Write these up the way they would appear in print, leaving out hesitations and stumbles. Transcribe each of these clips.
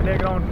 Playground.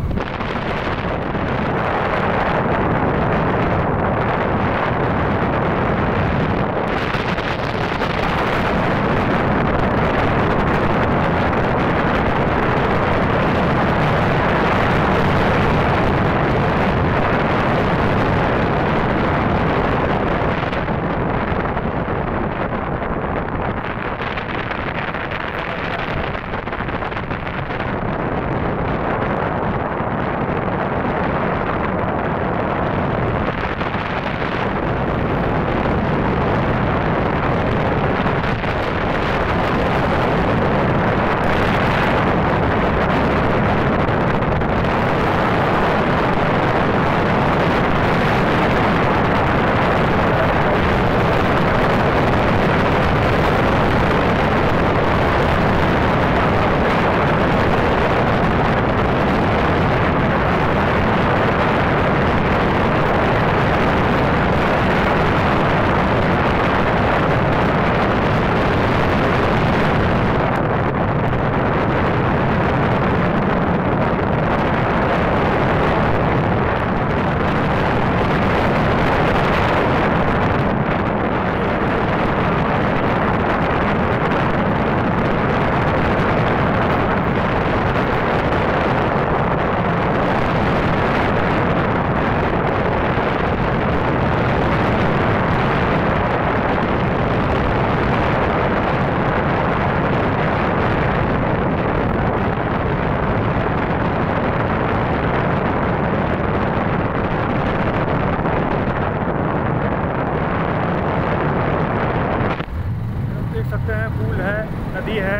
पुल है, नदी है।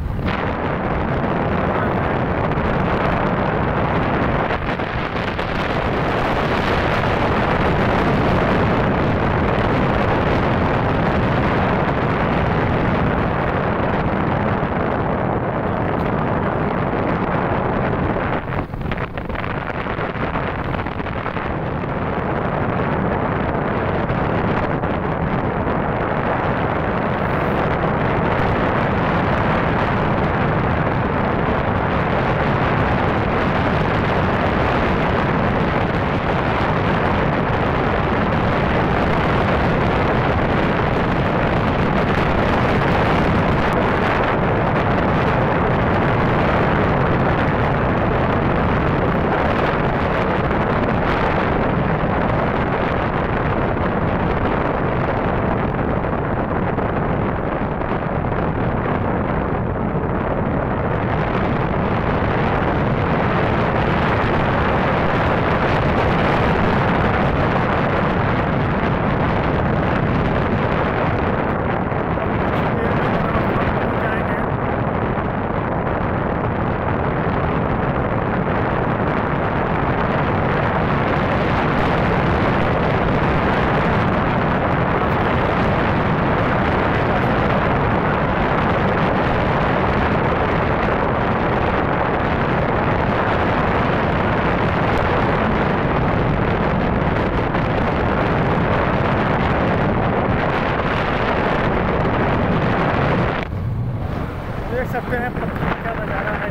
देख सकते हैं प्रकृति का नज़ारा है।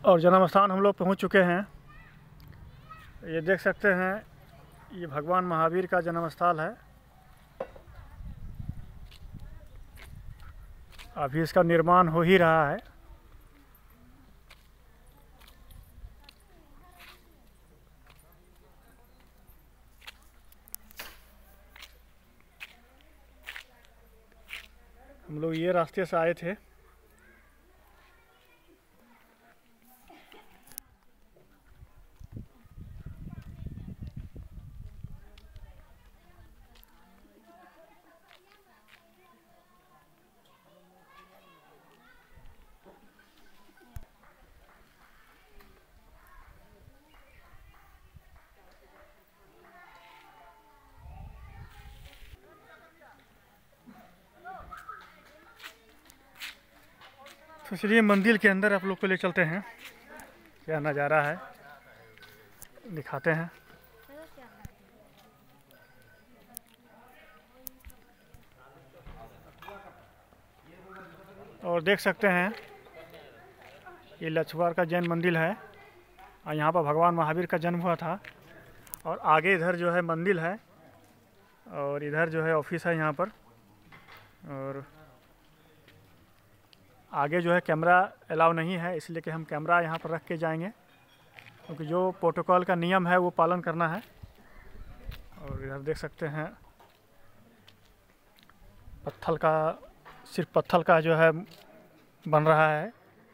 और जन्म स्थान हम लोग पहुँच चुके हैं। ये देख सकते हैं, ये भगवान महावीर का जन्म स्थल है। अभी इसका निर्माण हो ही रहा है। हम लोग ये रास्ते से आए थे। तो चलिए मंदिर के अंदर आप लोग को ले चलते हैं, क्या नज़ारा है दिखाते हैं। और देख सकते हैं, ये लछवार का जैन मंदिर है और यहाँ पर भगवान महावीर का जन्म हुआ था। और आगे इधर जो है मंदिर है और इधर जो है ऑफिस है यहाँ पर। और आगे जो है कैमरा अलाउ नहीं है, इसलिए कि हम कैमरा यहाँ पर रख के जाएंगे, क्योंकि जो प्रोटोकॉल का नियम है वो पालन करना है। और इधर देख सकते हैं पत्थर का, सिर्फ पत्थर का जो है बन रहा है।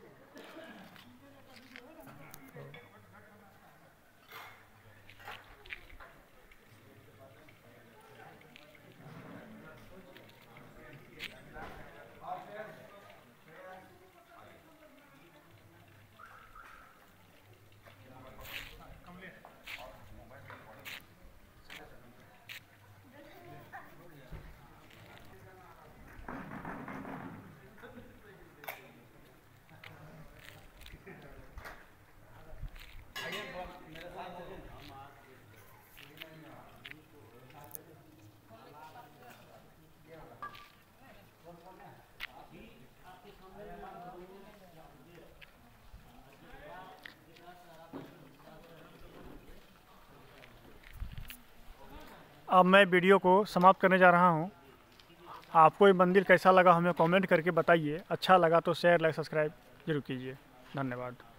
अब मैं वीडियो को समाप्त करने जा रहा हूँ। आपको ये मंदिर कैसा लगा हमें कमेंट करके बताइए। अच्छा लगा तो शेयर, लाइक, सब्सक्राइब जरूर कीजिए। धन्यवाद।